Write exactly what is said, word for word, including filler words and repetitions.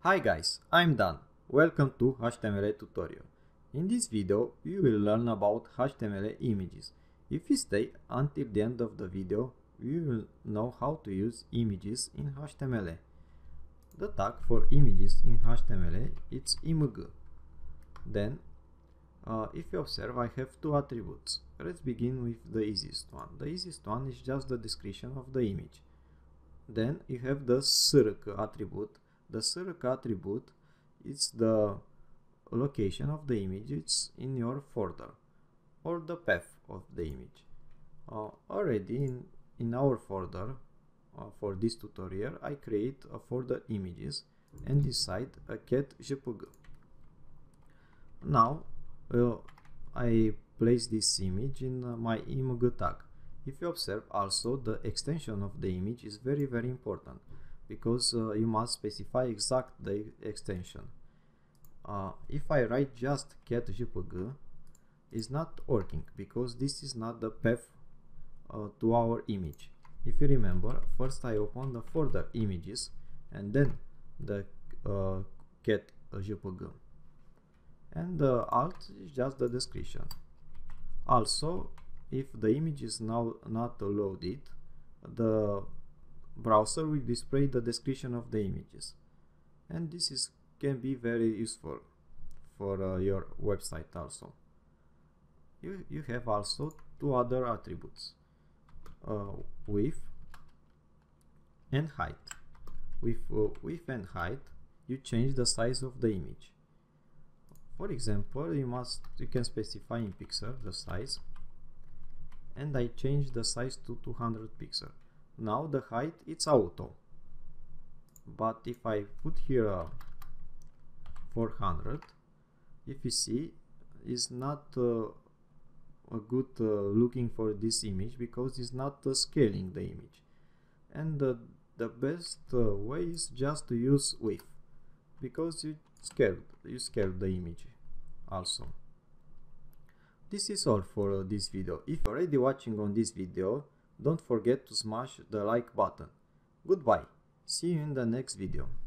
Hi guys, I'm Dan. Welcome to H T M L tutorial. In this video, you will learn about H T M L images. If you stay until the end of the video, you will know how to use images in H T M L. The tag for images in H T M L is img. Then, uh, if you observe, I have two attributes. Let's begin with the easiest one. The easiest one is just the description of the image. Then you have the src attribute. The src attribute is the location of the images in your folder or the path of the image. Uh, already in, in our folder uh, for this tutorial, I create a folder images and inside a cat jpg. Now uh, I place this image in uh, my img tag. If you observe, also the extension of the image is very very important, because uh, you must specify exact the extension. Uh, if I write just cat jpg, is not working because this is not the path uh, to our image. If you remember, first I open the folder images and then the uh, cat jpg, and the alt is just the description. Also, if the image is now not loaded, the browser will display the description of the images, and this is can be very useful for uh, your website. Also, you, you have also two other attributes, uh, width and height. With uh, width and height, you change the size of the image. For example, you must you can specify in pixel the size, and I change the size to two hundred pixels. Now the height it's auto, but if I put here uh, four hundred, if you see, is not uh, a good uh, looking for this image because it's not uh, scaling the image. And uh, the best uh, way is just to use width, because you scale you scale the image also. This is all for uh, this video. If you're already watching on this video, don't forget to smash the like button. Goodbye. See you in the next video.